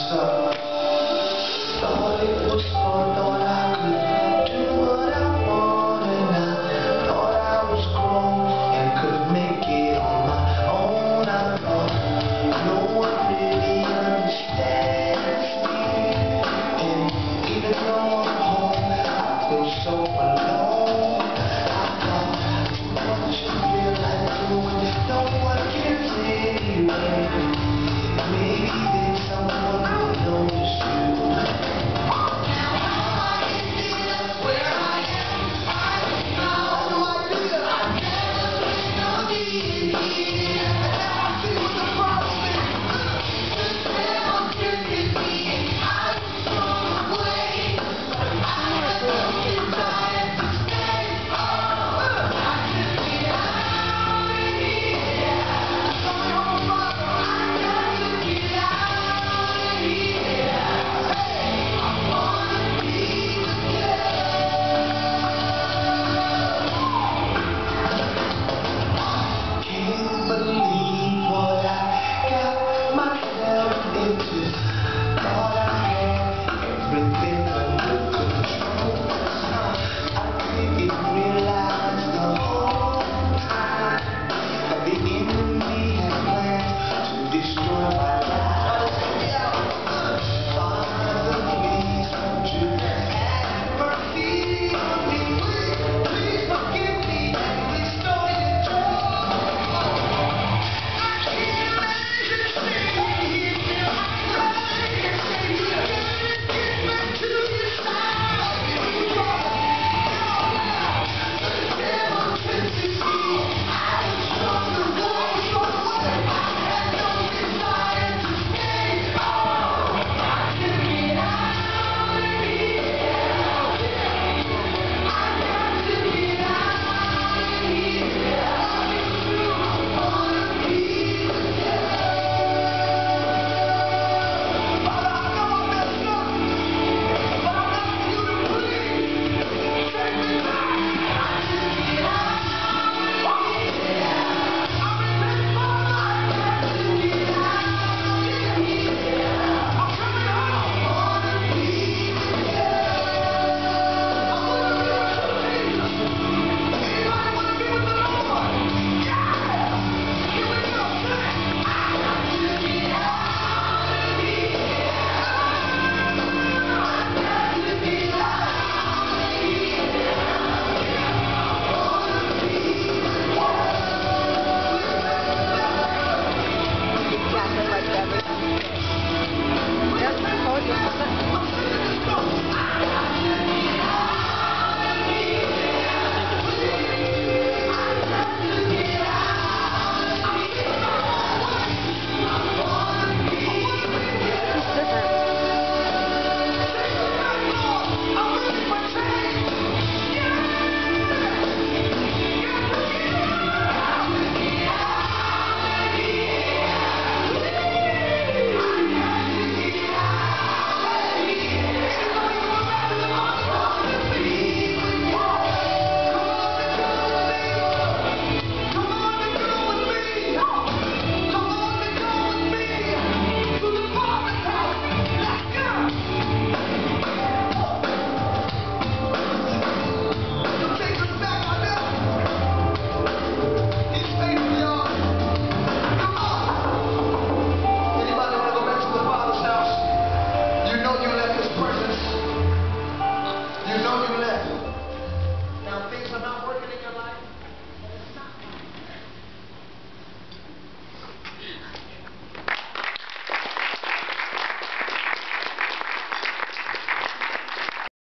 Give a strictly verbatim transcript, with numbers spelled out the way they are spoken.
start. Thought it was fun, thought I could do what I wanted. I thought I was grown and could make it on my own. I thought no one really understands me, and even though I'm home, I feel so alone. I thought what you feel like doing, no one cares anyway. Maybe there's someone who knows you. Believe what I got myself into.